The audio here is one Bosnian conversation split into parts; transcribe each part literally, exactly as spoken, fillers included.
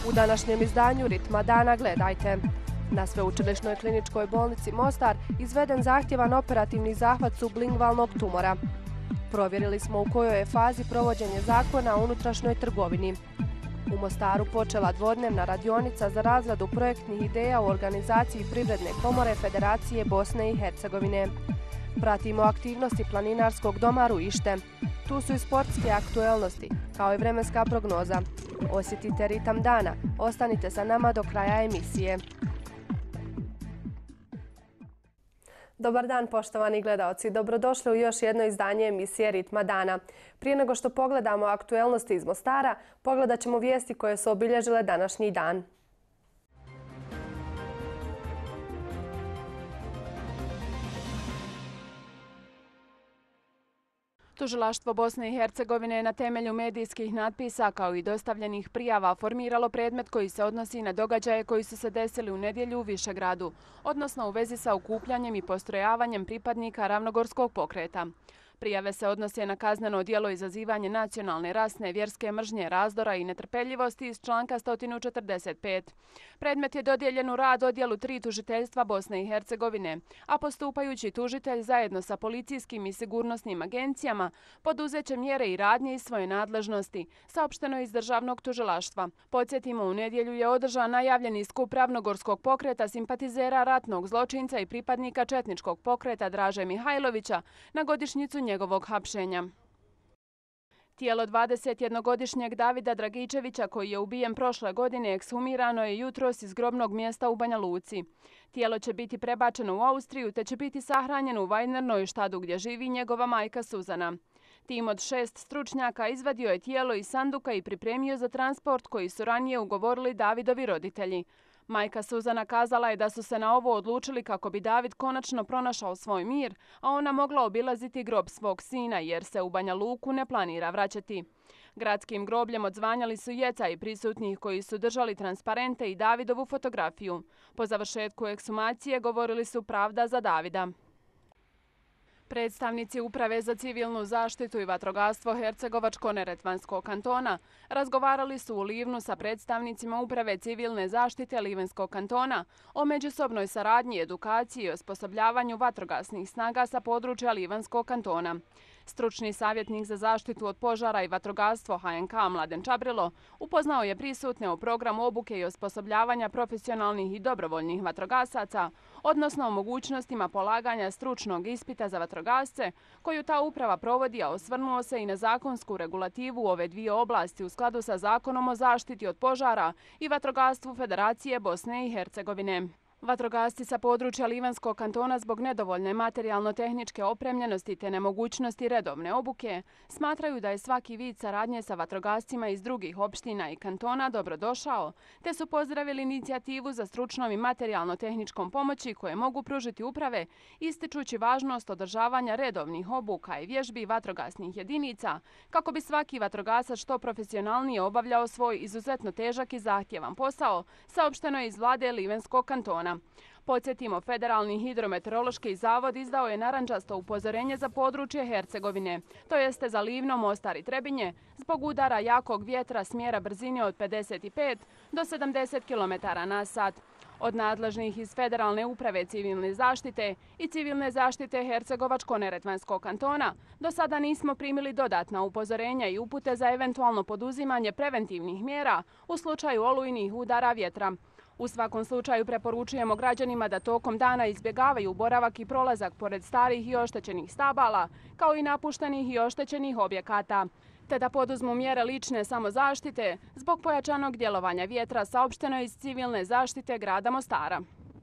U današnjem izdanju Ritma dana gledajte. Na Sveučilišnoj kliničkoj bolnici Mostar izveden zahtjevan operativni zahvat sublingvalnog tumora. Provjerili smo u kojoj je fazi provođenje zakona o unutrašnjoj trgovini. U Mostaru počela dvodnevna radionica za razradu projektnih ideja u organizaciji Privredne komore Federacije Bosne i Hercegovine. Pratimo aktivnosti planinarskog doma Ruište. Tu su i sportske aktuelnosti, kao i vremenska prognoza. Osjetite ritam dana. Ostanite sa nama do kraja emisije. Dobar dan, poštovani gledaoci. Dobrodošli u još jedno izdanje emisije Ritma dana. Prije nego što pogledamo aktuelnosti iz Mostara, pogledat ćemo vijesti koje su obilježile današnji dan. Tužilaštvo Bosne i Hercegovine je na temelju medijskih natpisa kao i dostavljenih prijava formiralo predmet koji se odnosi na događaje koji su se desili u nedjelju u Višegradu, odnosno u vezi sa okupljanjem i postrojavanjem pripadnika Ravnogorskog pokreta. Prijave se odnose na kazneno djelo izazivanje nacionalne, rasne, vjerske mržnje, razdora i netrpeljivosti iz članka sto četrdeset pet. Predmet je dodijeljen u rad odjelu tri tužiteljstva Bosne i Hercegovine, a postupajući tužitelj zajedno sa policijskim i sigurnosnim agencijama poduzet će mjere i radnje iz svoje nadležnosti, saopšteno je iz državnog tužilaštva. Podsjetimo, u nedjelju je održan najavljeni skup Ravnogorskog pokreta simpatizera ratnog zločinca i pripadnika četničkog pokreta Draže Mihajlovića na godišnjicu njegovog hapšenja. Tijelo dvadesetjednogodišnjeg Davida Dragičevića, koji je ubijen prošle godine, ekshumirano je jutros iz grobnog mjesta u Banja Luci. Tijelo će biti prebačeno u Austriju te će biti sahranjeno u Vajnernoj štadu gdje živi njegova majka Suzana. Tim od šest stručnjaka izvadio je tijelo iz sanduka i pripremio za transport koji su ranije ugovorili Davidovi roditelji. Majka Suzana kazala je da su se na ovo odlučili kako bi David konačno pronašao svoj mir, a ona mogla obilaziti grob svog sina jer se u Banja Luku ne planira vraćati. Gradskim grobljem odzvanjali su jecaji prisutnih koji su držali transparente i Davidovu fotografiju. Po završetku ekshumacije govorili su pravda za Davida. Predstavnici Uprave za civilnu zaštitu i vatrogastvo Hercegovačko-neretvanskog kantona razgovarali su u Livnu sa predstavnicima Uprave civilne zaštite Livenskog kantona o međusobnoj saradnji, edukaciji i osposobljavanju vatrogasnih snaga sa područja Livenskog kantona. Stručni savjetnik za zaštitu od požara i vatrogastvo H N K Mladen Čabrilo upoznao je prisutne o programu obuke i osposobljavanja profesionalnih i dobrovoljnih vatrogasaca, odnosno o mogućnostima polaganja stručnog ispita za vatrogasce koju ta uprava provodi, a osvrnuo se i na zakonsku regulativu u ove dvije oblasti u skladu sa Zakonom o zaštiti od požara i vatrogastvu Federacije Bosne i Hercegovine. Vatrogasci sa područja Livenskog kantona zbog nedovoljne materijalno-tehničke opremljenosti te nemogućnosti redovne obuke smatraju da je svaki vid saradnje sa vatrogascima iz drugih opština i kantona dobrodošao, te su pozdravili inicijativu za stručnom i materijalno-tehničkom pomoći koje mogu pružiti uprave, ističući važnost održavanja redovnih obuka i vježbi vatrogasnih jedinica kako bi svaki vatrogasac što profesionalnije obavljao svoj izuzetno težak i zahtjevan posao, saopšteno je iz vlade Livenskog kantona. Podsjetimo, Federalni hidrometeorološki zavod izdao je narandžasto upozorenje za područje Hercegovine, to jeste za Livno, Mostar i Trebinje, zbog udara jakog vjetra smjera brzine od pedeset pet do sedamdeset kilometara na sat. Od nadležnih iz Federalne uprave civilne zaštite i civilne zaštite Hercegovačko-neretvanskog kantona do sada nismo primili dodatna upozorenja i upute za eventualno poduzimanje preventivnih mjera u slučaju olujnih udara vjetra. U svakom slučaju preporučujemo građanima da tokom dana izbjegavaju boravak i prolazak pored starih i oštećenih stabala, kao i napuštenih i oštećenih objekata, te da poduzmu mjere lične samozaštite zbog pojačanog djelovanja vjetra, saopšteno iz civilne zaštite grada Mostara.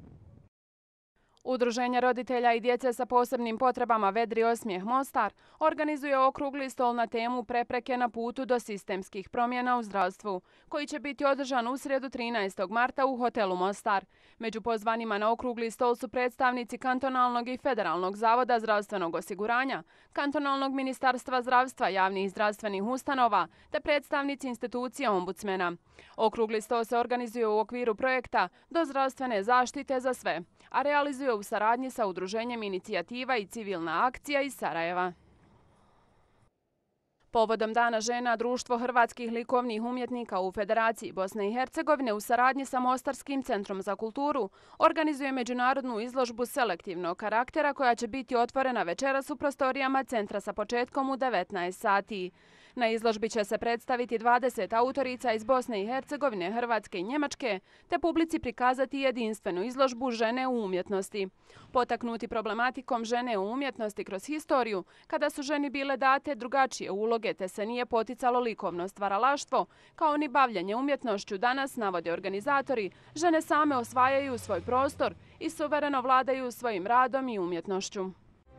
Udruženje roditelja i djece sa posebnim potrebama Vedri osmijeh Mostar organizuje okrugli stol na temu prepreke na putu do sistemskih promjena u zdravstvu, koji će biti održan u srijedu trinaestog marta u hotelu Mostar. Među pozvanima na okrugli stol su predstavnici Kantonalnog i Federalnog zavoda zdravstvenog osiguranja, Kantonalnog ministarstva zdravstva, javnih zdravstvenih ustanova te predstavnici institucije ombudsmena. Okrugli stol se organizuje u okviru projekta Do zdravstvene zaštite za sve, a realizuje u saradnji sa Udruženjem Inicijativa i Civilna akcija iz Sarajeva. Povodom Dana žena, Društvo hrvatskih likovnih umjetnika u Federaciji Bosne i Hercegovine u saradnji sa Mostarskim centrom za kulturu organizuje međunarodnu izložbu selektivnog karaktera koja će biti otvorena večeras u prostorijama centra sa početkom u devetnaest sati. Na izložbi će se predstaviti dvadeset autorica iz Bosne i Hercegovine, Hrvatske i Njemačke, te publici prikazati jedinstvenu izložbu žene u umjetnosti. Potaknuti problematikom žene u umjetnosti kroz historiju, kada su ženi bile date drugačije uloge te se nije poticalo likovno stvaralaštvo, kao ni bavljenje umjetnošću, danas, navode organizatori, žene same osvajaju svoj prostor i suvereno vladaju svojim radom i umjetnošću.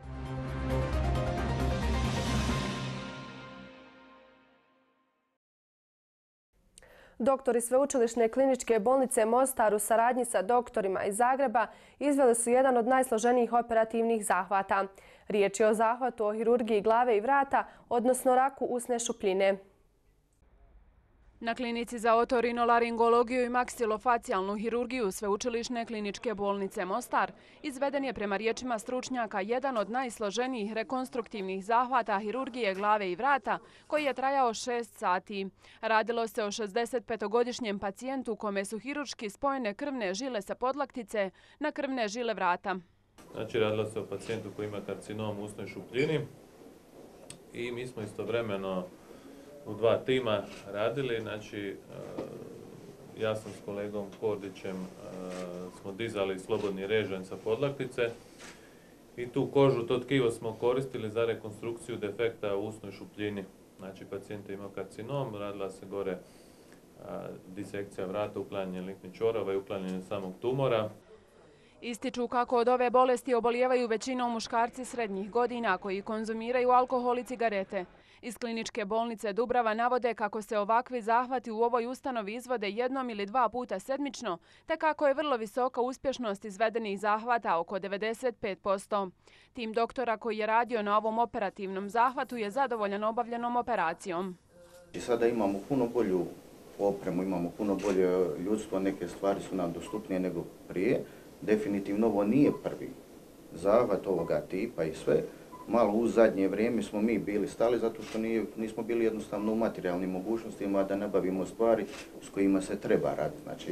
Doktori Sveučilišne kliničke bolnice Mostar u saradnji sa doktorima iz Zagreba izveli su jedan od najsloženijih operativnih zahvata. Riječ je o zahvatu o hirurgiji glave i vrata, odnosno raku usne šupljine. Na klinici za otorinolaringologiju i maksilofacijalnu hirurgiju Sveučilišne kliničke bolnice Mostar izveden je prema riječima stručnjaka jedan od najsloženijih rekonstruktivnih zahvata hirurgije glave i vrata koji je trajao šest sati. Radilo se o šezdesetpetogodišnjem pacijentu kome su hirurški spojene krvne žile sa podlaktice na krvne žile vrata. Znači, radilo se o pacijentu koji ima karcinom u usnoj šupljini i mi smo istovremeno u dva tima radili, znači ja sam s kolegom Kordićem smo dizali slobodni režanj sa podlaktice i tu kožu, to tkivo smo koristili za rekonstrukciju defekta u usnoj šupljini. Znači pacijent je imao karcinom, radila se gore disekcija vrata, uklanjanje linknih čorava i uklanjanje samog tumora. Ističu kako od ove bolesti obolijevaju većinom muškarci srednjih godina koji konzumiraju alkohol i cigarete. Iz kliničke bolnice Dubrava navode kako se ovakvi zahvati u ovoj ustanovi izvode jednom ili dva puta sedmično, te kako je vrlo visoka uspješnost izvedenih zahvata, oko devedeset pet posto. Tim doktora koji je radio na ovom operativnom zahvatu je zadovoljan obavljenom operacijom. Sada imamo puno bolju opremu, imamo puno bolje ljudstvo, neke stvari su nam dostupnije nego prije. Definitivno ovo nije prvi zahvat ovoga tipa i sve. Malo u zadnje vrijeme smo mi bili stali zato što nije, nismo bili jednostavno u materijalnim mogućnostima da nabavimo stvari s kojima se treba raditi. Znači,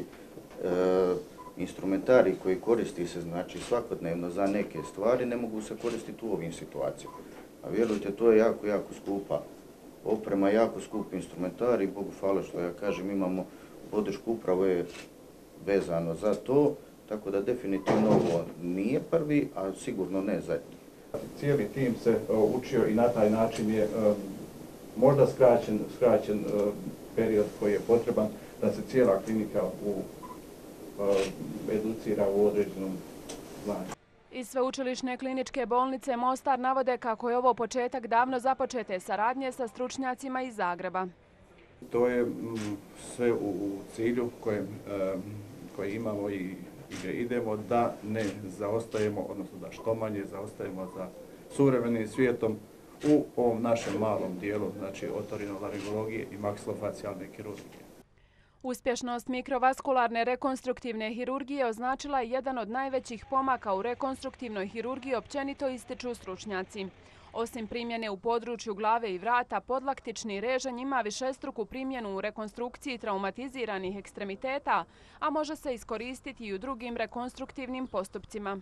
e, instrumentari koji koristi se znači, svakodnevno za neke stvari ne mogu se koristiti u ovim situacijama. A vjerujte, to je jako, jako skupa oprema, jako skup instrumentari. Bogu hvala što ja kažem, imamo podršku upravo je vezano za to, tako da definitivno ovo nije prvi, a sigurno ne zadnji. Cijeli tim se uh, učio i na taj način je uh, možda skraćen, skraćen uh, period koji je potreban da se cijela klinika u, uh, educira u određenom znanju. Iz Sveučilišne kliničke bolnice Mostar navode kako je ovo početak davno započete saradnje sa stručnjacima iz Zagreba. To je mm, sve u, u cilju koje, uh, koje imamo i gdje idemo da ne zaostajemo, odnosno da što manje zaostajemo za suvremenim svijetom u ovom našem malom dijelu, znači otorinolaringologije i maksilofacijalne kirurgije. Uspješnost mikrovaskularne rekonstruktivne hirurgije označila je jedan od najvećih pomaka u rekonstruktivnoj hirurgiji, općenito ističu stručnjaci. Osim primjene u području glave i vrata, podlaktični režanj ima višestruku primjenu u rekonstrukciji traumatiziranih ekstremiteta, a može se iskoristiti i u drugim rekonstruktivnim postupcima.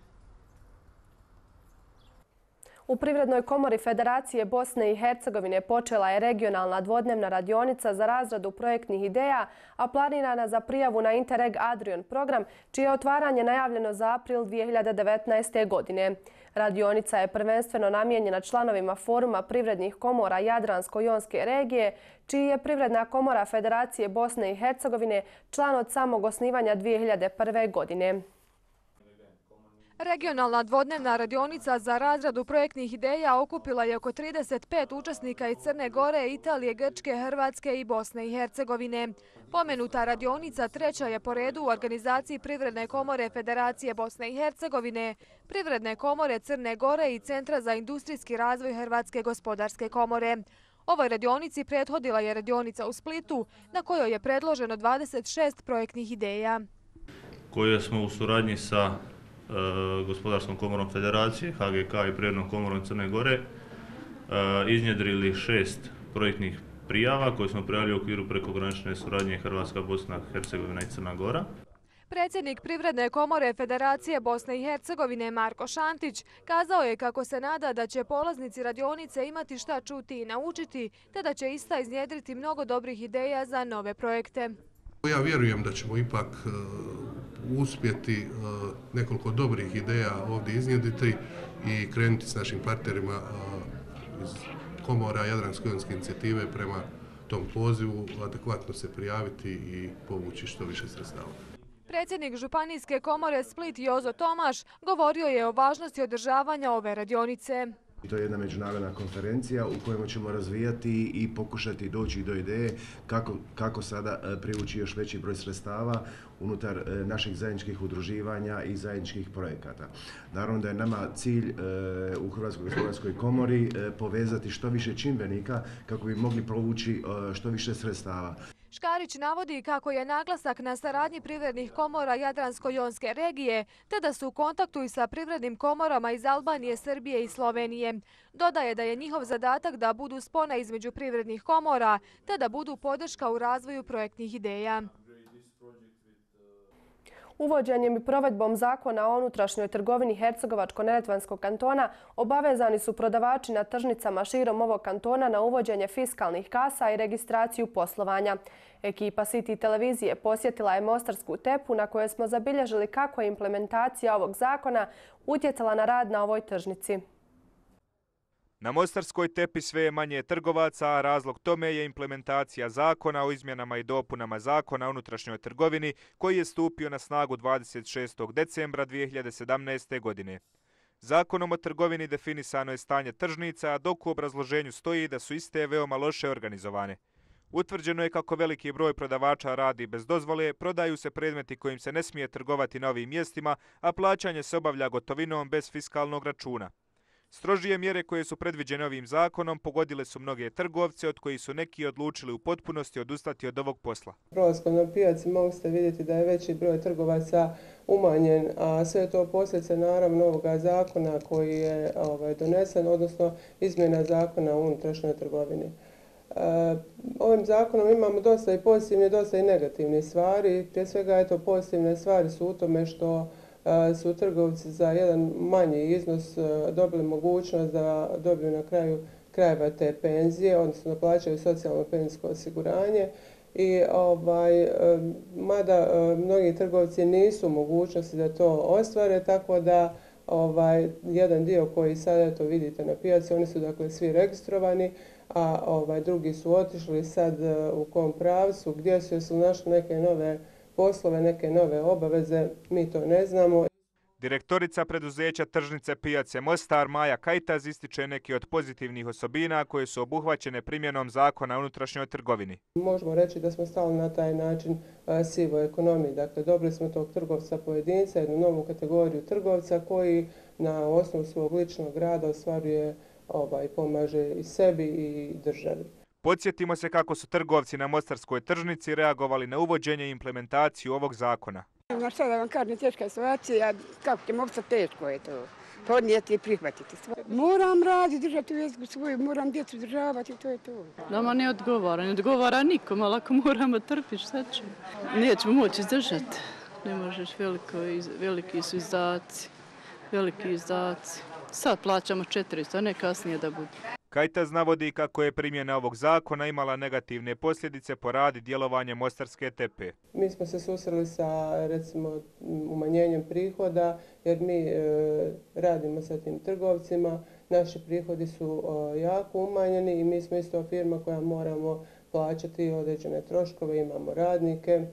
U Privrednoj komori Federacije Bosne i Hercegovine počela je regionalna dvodnevna radionica za razradu projektnih ideja, a planirana za prijavu na Interreg Adrian program, čije je otvaranje najavljeno za april dvije hiljade devetnaeste. godine. Radionica je prvenstveno namijenjena članovima Foruma privrednih komora Jadransko-jonske regije, čiji je Privredna komora Federacije Bosne i Hercegovine član od samog osnivanja dvije hiljade prve. godine. Regionalna dvodnevna radionica za razradu projektnih ideja okupila je oko trideset pet učesnika iz Crne Gore, Italije, Grčke, Hrvatske i Bosne i Hercegovine. Pomenuta radionica treća je po redu u organizaciji Privredne komore Federacije Bosne i Hercegovine, Privredne komore Crne Gore i Centra za industrijski razvoj Hrvatske gospodarske komore. Ovoj radionici prethodila je radionica u Splitu, na kojoj je predloženo dvadeset šest projektnih ideja. Koje smo u suradnji sa Gospodarskom komorom Federacije, H G K i Privrednom komorom Crne Gore iznjedrili šest projektnih prijava koje smo prijavili u okviru prekogranične suradnje Hrvatska, Bosna, Hercegovina i Crna Gora. Predsjednik Privredne komore Federacije Bosne i Hercegovine Marko Šantić kazao je kako se nada da će polaznici radionice imati šta čuti i naučiti, te da će ista iznjedriti mnogo dobrih ideja za nove projekte. Ja vjerujem da ćemo ipak uh, uspjeti uh, nekoliko dobrih ideja ovdje iznjedriti i krenuti s našim partnerima uh, iz komora Jadransko-jonske inicijative prema tom pozivu, adekvatno se prijaviti i povući što više sredstava. Predsjednik Županijske komore Split Jozo Tomaš govorio je o važnosti održavanja ove radionice. To je jedna međunarodna konferencija u kojoj ćemo razvijati i pokušati doći do ideje kako, kako sada privući još veći broj sredstava unutar naših zajedničkih udruživanja i zajedničkih projekata. Naravno da je nama cilj e, u Hrvatskoj gospodarskoj komori e, povezati što više čimbenika kako bi mogli provući e, što više sredstava. Škarić navodi kako je naglasak na saradnji privrednih komora Jadransko-jonske regije, te da su u kontaktu i sa privrednim komorama iz Albanije, Srbije i Slovenije. Dodaje da je njihov zadatak da budu spona između privrednih komora, te da budu podrška u razvoju projektnih ideja. Uvođenjem i provedbom zakona o unutrašnjoj trgovini Hercegovačko-neretvanskog kantona obavezani su prodavači na tržnicama širom ovog kantona na uvođenje fiskalnih kasa i registraciju poslovanja. Ekipa City televizije posjetila je Mostarsku tepu na kojoj smo zabilježili kako je implementacija ovog zakona utjecala na rad na ovoj tržnici. Na Mostarskoj tepi sve je manje trgovaca, a razlog tome je implementacija zakona o izmjenama i dopunama zakona o unutrašnjoj trgovini koji je stupio na snagu dvadeset šestog decembra dvije hiljade sedamnaeste. godine. Zakonom o trgovini definisano je stanje tržnica, dok u obrazloženju stoji da su iste veoma loše organizovane. Utvrđeno je kako veliki broj prodavača radi bez dozvole, prodaju se predmeti kojim se ne smije trgovati na ovim mjestima, a plaćanje se obavlja gotovinom bez fiskalnog računa. Strožije mjere koje su predviđene ovim zakonom pogodile su mnoge trgovce, od kojih su neki odlučili u potpunosti odustati od ovog posla. Prolaskom na pijaci mogu ste vidjeti da je veći broj trgovaca umanjen, a sve to posljedice naravno ovoga zakona koji je ovaj, donesen, odnosno izmjena zakona o unutrašnjoj trgovini. E, ovim zakonom imamo dosta i pozitivne, dosta i negativne stvari. Prije svega eto, pozitivne stvari su u tome što su trgovci za jedan manji iznos dobili mogućnost da dobiju na kraju krajeva te penzije, odnosno da plaćaju socijalno penzijsko osiguranje. I ovaj, mada mnogi trgovci nisu u mogućnosti da to ostvare, tako da ovaj, jedan dio koji sad eto, vidite na pijaci, oni su dakle svi registrovani, a ovaj, drugi su otišli sad u kom pravcu, gdje su, su našli neke nove poslove, neke nove obaveze, mi to ne znamo. Direktorica preduzeća tržnice pijace Mostar Maja Kajtaz ističe neke od pozitivnih osobina koje su obuhvaćene primjenom zakona o unutrašnjoj trgovini. Možemo reći da smo stali na taj način sivoj ekonomiji. Dakle, dobili smo tog trgovca pojedinca, jednu novu kategoriju trgovca koji na osnovu svog ličnog rada ostvaruje, ovaj, pomaže i sebi i državi. Podsjetimo se kako su trgovci na Mostarskoj tržnici reagovali na uvođenje i implementaciju ovog zakona. Na što da vam kažem, teška situacija, kako ćemo opstati, teško je to podnijeti i prihvatiti. Moram raditi, držati vezgu svoju, moram djecu državati, to je to. Nama ne odgovara, ne odgovara nikom, ali ako moramo trpiti, šta ćemo? Nećemo moći izdržati, ne možeš, veliko, veliki su izdaci, veliki izdaci. Sad plaćamo četiristo, a ne kasnije da bude. Kajtaz navodi kako je primjena ovog zakona imala negativne posljedice po rad i djelovanje Mostarske tepe. Mi smo se susreli sa recimo umanjenjem prihoda jer mi e, radimo sa tim trgovcima. Naši prihodi su e, jako umanjeni i mi smo isto firma koja moramo plaćati određene troškove, imamo radnike.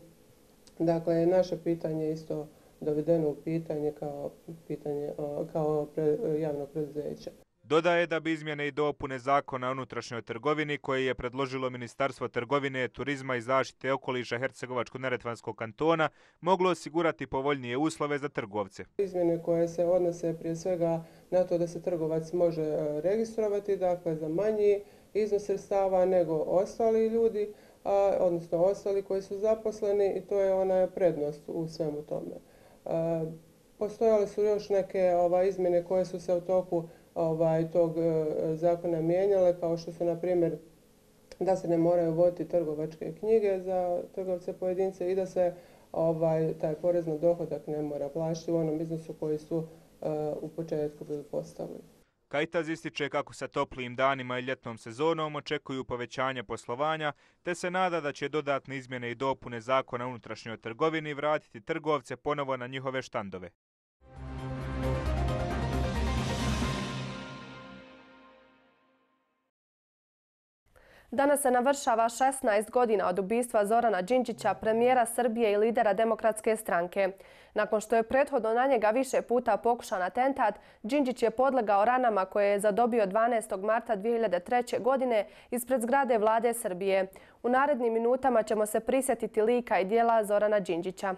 Dakle, naše pitanje je isto dovedeno u pitanje kao, pitanje, kao pre, javnog preduzeća. Dodaje da bi izmjene i dopune zakona o unutrašnjoj trgovini koje je predložilo Ministarstvo trgovine, turizma i zaštite okoliša Hercegovačko-neretvanskog kantona moglo osigurati povoljnije uslove za trgovce. Izmjene koje se odnose prije svega na to da se trgovac može registrovati, dakle za manji iznos sredstava nego ostali ljudi, a, odnosno ostali koji su zaposleni i to je ona prednost u svemu tome. A, postojale su još neke ova, izmjene koje su se u toku ovaj, tog e, zakona mijenjale, kao što su, na primjer, da se ne moraju voditi trgovačke knjige za trgovce pojedince i da se ovaj, taj porez na dohodak ne mora plaćati u onom iznosu koji su uh, u početku bili postavili. Kajtaz ističe kako sa toplijim danima i ljetnom sezonom očekuju povećanje poslovanja, te se nada da će dodatne izmjene i dopune zakona o unutrašnjoj trgovini vratiti trgovce ponovo na njihove štandove. Danas se navršava šesnaest godina od ubistva Zorana Đinđića, premijera Srbije i lidera Demokratske stranke. Nakon što je prethodno na njega više puta pokušan atentat, Đinđić je podlegao ranama koje je zadobio dvanaestog marta dvije hiljade treće. godine ispred zgrade vlade Srbije. U narednim minutama ćemo se prisjetiti lika i dijela Zorana Đinđića.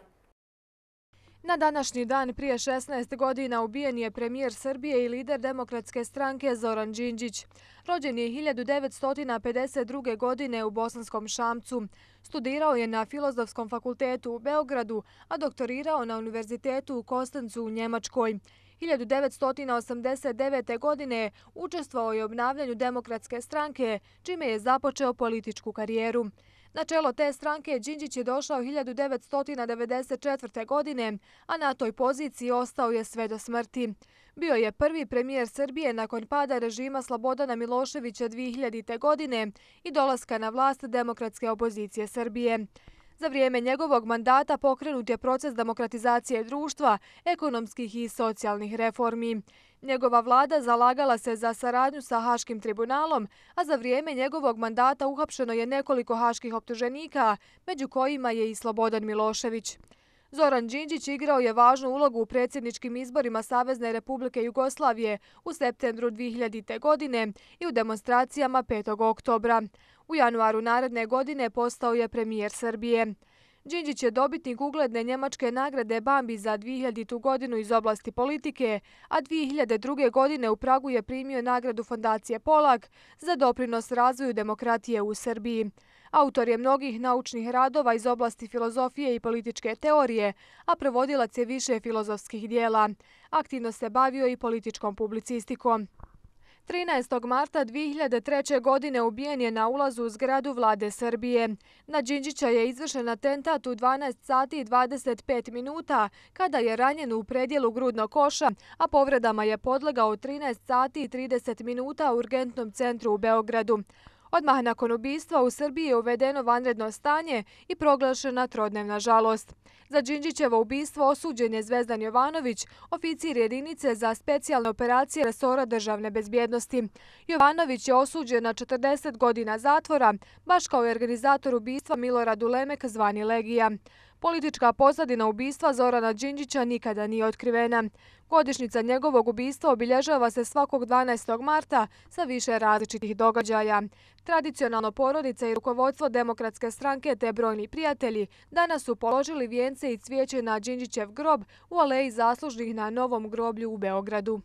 Na današnji dan prije šesnaest godina ubijen je premijer Srbije i lider Demokratske stranke Zoran Đinđić. Rođen je hiljadu devetsto pedeset druge. godine u Bosanskom Šamcu. Studirao je na Filozofskom fakultetu u Beogradu, a doktorirao na Univerzitetu u Konstancu u Njemačkoj. hiljadu devetsto osamdeset devete. godine učestvovao je u obnavljanju Demokratske stranke, čime je započeo političku karijeru. Na čelo te stranke Đinđić je došao hiljadu devetsto devedeset četvrte. godine, a na toj poziciji ostao je sve do smrti. Bio je prvi premijer Srbije nakon pada režima Slobodana Miloševića dvije hiljadite. godine i dolaska na vlast demokratske opozicije Srbije. Za vrijeme njegovog mandata pokrenut je proces demokratizacije društva, ekonomskih i socijalnih reformi. Njegova vlada zalagala se za saradnju sa Haškim tribunalom, a za vrijeme njegovog mandata uhapšeno je nekoliko haških optuženika, među kojima je i Slobodan Milošević. Zoran Đinđić igrao je važnu ulogu u predsjedničkim izborima Savezne Republike Jugoslavije u septembru dvije hiljadite. godine i u demonstracijama petog oktobra. U januaru naredne godine postao je premijer Srbije. Đinđić je dobitnik ugledne njemačke nagrade Bambi za dvije hiljaditu. godinu iz oblasti politike, a dvije hiljade druge. godine u Pragu je primio nagradu Fondacije Polak za doprinos razvoju demokratije u Srbiji. Autor je mnogih naučnih radova iz oblasti filozofije i političke teorije, a prevodilac je više filozofskih dijela. Aktivno se bavio i političkom publicistikom. trinaestog marta dvije hiljade treće. godine ubijen je na ulazu u zgradu vlade Srbije. Na Đinđića je izvršen atentat u dvanaest sati i dvadeset pet minuta kada je ranjen u predjelu grudnog koša, a povredama je podlegao u trinaest sati i trideset minuta u urgentnom centru u Beogradu. Odmah nakon ubistva u Srbiji je uvedeno vanredno stanje i proglašena trodnevna žalost. Za Đinđićevo ubistvo osuđen je Zvezdan Jovanović, oficir jedinice za specijalne operacije resora državne bezbjednosti. Jovanović je osuđen na četrdeset godina zatvora, baš kao i organizator ubistva Milorad Ulemek zvani Legija. Politička pozadina ubistva Zorana Đinđića nikada nije otkrivena. Godišnjica njegovog ubistva obilježava se svakog dvanaestog marta sa više različitih događaja. Tradicionalno porodica i rukovodstvo Demokratske stranke te brojni prijatelji danas su položili vijence i cvijeće na Đinđićev grob u aleji zaslužnih na Novom groblju u Beogradu.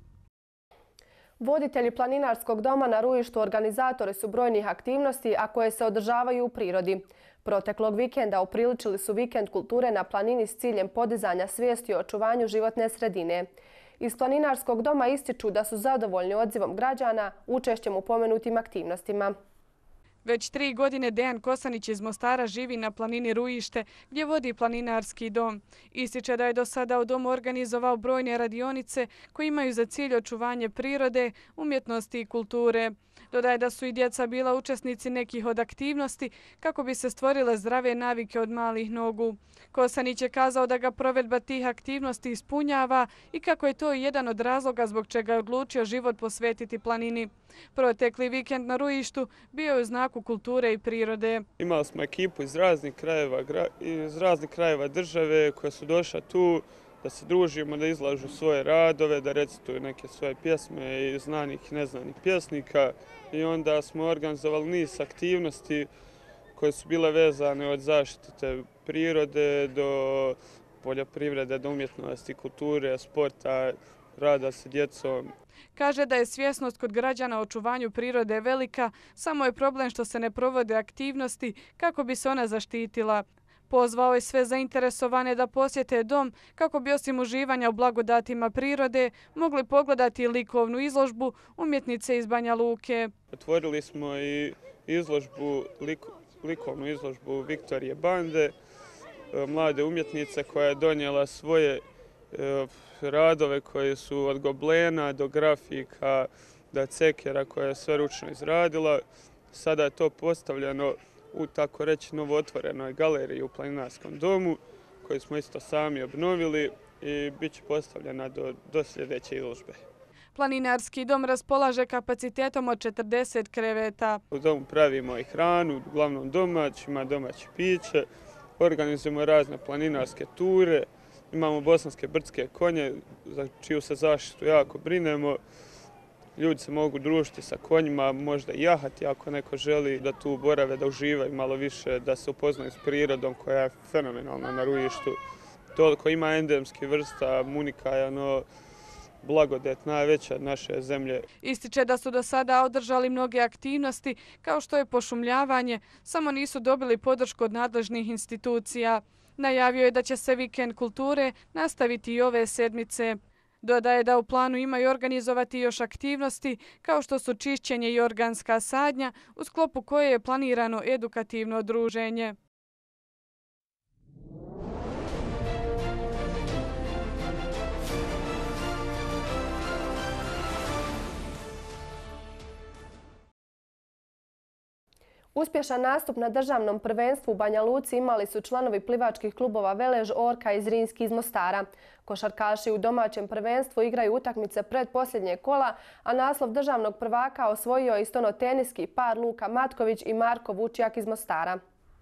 Voditelji planinarskog doma na Rujištu organizatori su brojnih aktivnosti, a koje se održavaju u prirodi. Proteklog vikenda upriličili su vikend kulture na planini s ciljem podizanja svijesti o očuvanju životne sredine. Iz planinarskog doma ističu da su zadovoljni odzivom građana učešćem u pomenutim aktivnostima. Već tri godine Dejan Kosanić iz Mostara živi na planini Rujište gdje vodi planinarski dom. Ističe da je do sada u domu organizovao brojne radionice koje imaju za cilj očuvanje prirode, umjetnosti i kulture. Dodaje da su i djeca bila učesnici nekih od aktivnosti kako bi se stvorile zdrave navike od malih nogu. Kosanić je kazao da ga provedba tih aktivnosti ispunjava i kako je to jedan od razloga zbog čega je odlučio život posvetiti planini. Protekli vikend na Rujištu bio je u znaku kulture i prirode. Imali smo ekipu iz raznih krajeva, iz raznih krajeva države koja su došla tu da se družimo, da izlažu svoje radove, da recituju neke svoje pjesme i znanih i neznanih pjesnika. I onda smo organizovali niz aktivnosti koje su bile vezane od zaštite prirode do poljoprivrede, do umjetnosti, kulture, sporta, rada sa djecom. Kaže da je svjesnost kod građana o očuvanju prirode velika, samo je problem što se ne provode aktivnosti kako bi se ona zaštitila. Pozvao je sve zainteresovane da posjete dom kako bi osim uživanja u blagodatima prirode mogli pogledati likovnu izložbu umjetnice iz Banja Luke. Otvorili smo i izložbu, liko, likovnu izložbu Viktorije Bande, mlade umjetnice koja je donijela svoje radove koje su od goblena do grafika, do cekera koja je sve ručno izradila. Sada je to postavljeno u tako reći novootvorenoj galeriji u Planinarskom domu koju smo isto sami obnovili i bit će postavljena do, do sljedeće izložbe. Planinarski dom raspolaže kapacitetom od četrdeset kreveta. U domu pravimo i hranu, uglavnom domaći, ima domaće piće, organizujemo razne planinarske ture, imamo bosanske brdske konje za čiju se zaštitu jako brinemo. Ljudi se mogu družiti sa konjima, možda i jahati ako neko želi da tu borave, da uživaju malo više, da se upoznaju s prirodom koja je fenomenalna na Rujištu. Toliko ima endemskih vrsta, munikaja, no blagodet najveća naše zemlje. Ističe da su do sada održali mnoge aktivnosti, kao što je pošumljavanje, samo nisu dobili podršku od nadležnih institucija. Najavio je da će se vikend kulture nastaviti i ove sedmice. Dodaje da u planu imaju organizovati još aktivnosti, kao što su čišćenje i organska sadnja, u sklopu koje je planirano edukativno druženje. Uspješan nastup na državnom prvenstvu u Banja Luci imali su članovi plivačkih klubova Velež, Orka i Zrinski iz Mostara. Košarkaši u domaćem prvenstvu igraju utakmice pred posljednje kola, a naslov državnog prvaka osvojio je stonoteniski par Luka Matković i Marko Vučijak iz Mostara.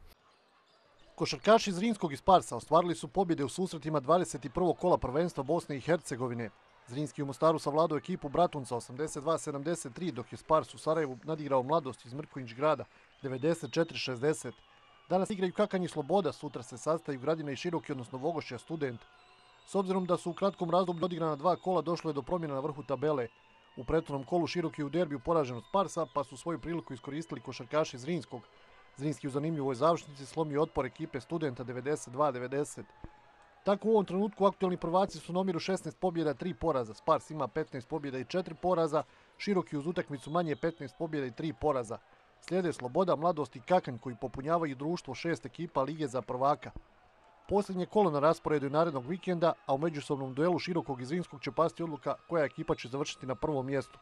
Košarkaši Zrinskog iz Parsa ostvarili su pobjede u susretima dvadeset prvog kola prvenstva Bosne i Hercegovine. Zrinski u Mostaru savladao ekipu Bratunca osamdeset dva sedamdeset tri, dok je Spars u Sarajevu nadigrao Mladost iz Mrkonjić grada devedeset četiri šezdeset. Danas igraju Kakanj i Sloboda, sutra se sastaju Gradina i Široki, odnosno Vogošća Student. S obzirom da su u kratkom razdoblju odigrana dva kola, došlo je do promjena na vrhu tabele. U prethodnom kolu Široki u derbiju poražen od Sparsa, pa su svoju priliku iskoristili košarkaši Zrinskog. Zrinski u zanimljivoj završnici slomio otpor ekipe Studenta devedeset dva devedeset. Tako u ovom trenutku aktualni prvaci su na omjeru šesnaest pobjeda, tri poraza. Spars ima petnaest pobjeda i četiri poraza, Široki uz utakmicu manje petnaest pobjeda i tri poraza. Slijede Sloboda, Mladost i Kakanj koji popunjavaju društvo šest ekipa Lige za prvaka. Posljednje kolo na rasporedu je narednog vikenda, a u međusobnom duelu Širokog i Zrinskog će pasti odluka koja ekipa će završiti na prvom mjestu.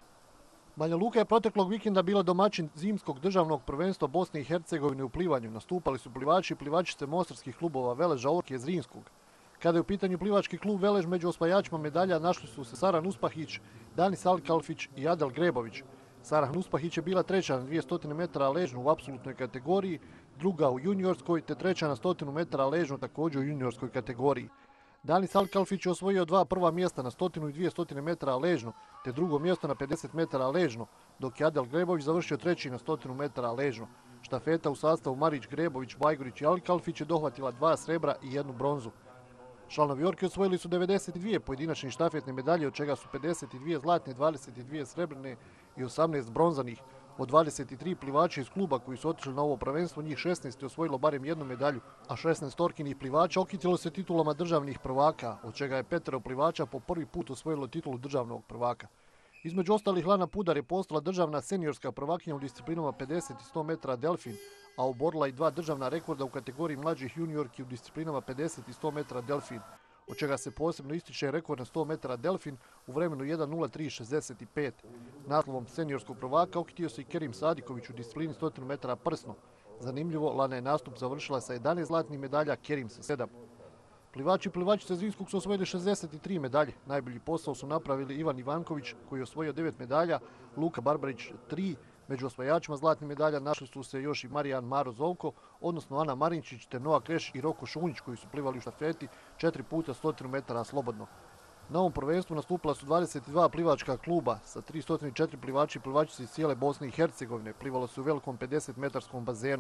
Banja Luka je proteklog vikenda bila domaćin zimskog državnog prvenstva Bosne i Hercegovine u plivanju. Nastupali su plivači i plivačice mostarskih klubova Veleža, Orke i Zrinskog. Kada je u pitanju plivački klub Velež, među osvajačima medalja našli su se Sarah Nuspahić, Danis Alkalfić i Adel Grebović. Sarah Nuspahić je bila treća na dvjesto metara ležnu u apsolutnoj kategoriji, druga u juniorskoj te treća na sto metara ležnu također u juniorskoj kategoriji. Danis Alkalfić je osvojio dva prva mjesta na sto i dvjesto metara ležno te drugo mjesto na pedeset metara ležno, dok je Adel Grebović završio treći na sto metara ležno. Štafeta u sastavu Marić, Grebović, Vajgorić i Alkalfić je dohvatila dva srebra i jednu bronzu. Članovi Orke osvojili su devedeset dvije pojedinačne štafetne medalje, od čega su pedeset dvije zlatne, dvadeset dvije srebrne i osamnaest bronzanih. Od dvadeset tri plivača iz kluba koji su otišli na ovo prvenstvo, njih šesnaest je osvojilo barem jednu medalju, a šesnaest Orkinih plivača okitilo se titulama državnih prvaka, od čega je petero plivača po prvi put osvojilo titulu državnog prvaka. Između ostalih Lana Pudar je postala državna seniorska prvakinja u disciplinama pedeset i sto metara delfin, a oborila i dva državna rekorda u kategoriji mlađih juniorki u disciplinama pedeset i sto metara delfin, od čega se posebno ističe rekord na sto metara delfin u vremenu jedan nula tri šezdeset pet. Naslovom seniorskog prvaka okitio se i Kerim Sadiković u disciplini sto metara prsno. Zanimljivo, Lana je nastup završila sa jedanaest zlatnih medalja, Kerim sa sedam. Plivači i plivačice Zrinskog su osvojili šezdeset tri medalje. Najbolji posao su napravili Ivan Ivanković koji je osvojio devet medalja, Luka Barbarić tri. Među osvajačima zlatnih medalja našli su se još i Marijan Maro Zovko, odnosno Ana Marinčić, te Noa Kreš i Roko Šunjić koji su plivali u štafeti četiri puta sto metara slobodno. Na ovom prvenstvu nastupila su dvadeset dva plivačka kluba sa tristo četiri plivači i plivačice iz cijele Bosne i Hercegovine. Plivalo se u velikom pedeset metarskom bazenu.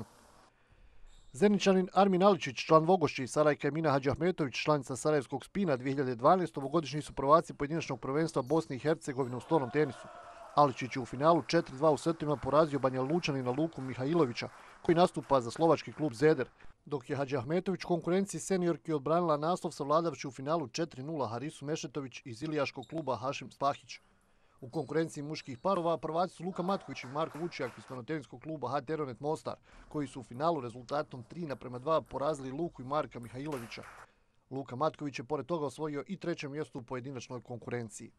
Zeničanin Armin Aličić, član Vogošće i Sarajka Emina Hadžahmetović, članica Sarajevskog spina dvije hiljade dvanaeste. ovogodišnji su prvaci pojedinačnog prvenstva Bosne i Hercegovine u stolnom tenisu. Aličić je u finalu četiri dva u setima porazio Banja Lučanina Luku Mihajlovića, koji nastupa za slovački klub Zeder, dok je Hadžahmetović u konkurenciji seniorki odbranila naslov savladavši u finalu četiri nula Harisu Mešetović iz ilijaškog kluba Hašim Spahić. U konkurenciji muških parova prvaci su Luka Matković i Marko Vučijak iz planoteniskog kluba H T Aeronet Mostar, koji su u finalu rezultatom tri naprema dva porazili Luku i Marka Mihajlovića. Luka Matković je pored toga osvojio i treće mjesto u pojedinačnoj konkurenciji.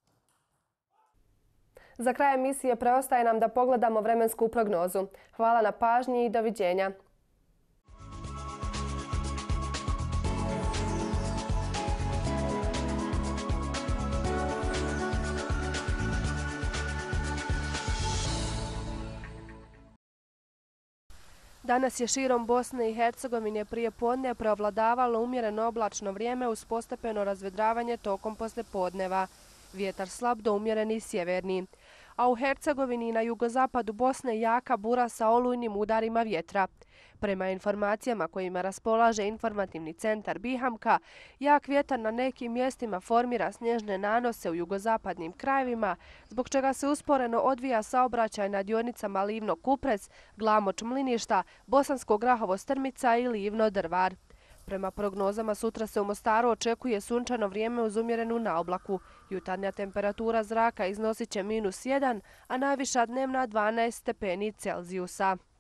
Za kraj emisije preostaje nam da pogledamo vremensku prognozu. Hvala na pažnji i doviđenja. Danas je širom Bosne i Hercegovine prije podne preovladavalo umjereno oblačno vrijeme uz postepeno razvedravanje tokom poslijepodneva. Vjetar slab do umjereni sjeverni. A u Hercegovini i na jugozapadu Bosne jaka bura sa olujnim udarima vjetra. Prema informacijama kojima raspolaže informativni centar Bihamka, jak vjetar na nekim mjestima formira snježne nanose u jugozapadnim krajevima, zbog čega se usporeno odvija saobraćaj na dionicama Livno-Kuprez, Glamoč-Mliništa, Bosansko-Grahovo-Strmica i Livno-Drvar. Prema prognozama sutra se u Mostaru očekuje sunčano vrijeme uz umjerenu naoblaku. Jutarnja temperatura zraka iznosit će minus jedan, a najviša dnevna dvanaest stepeni Celzijusa.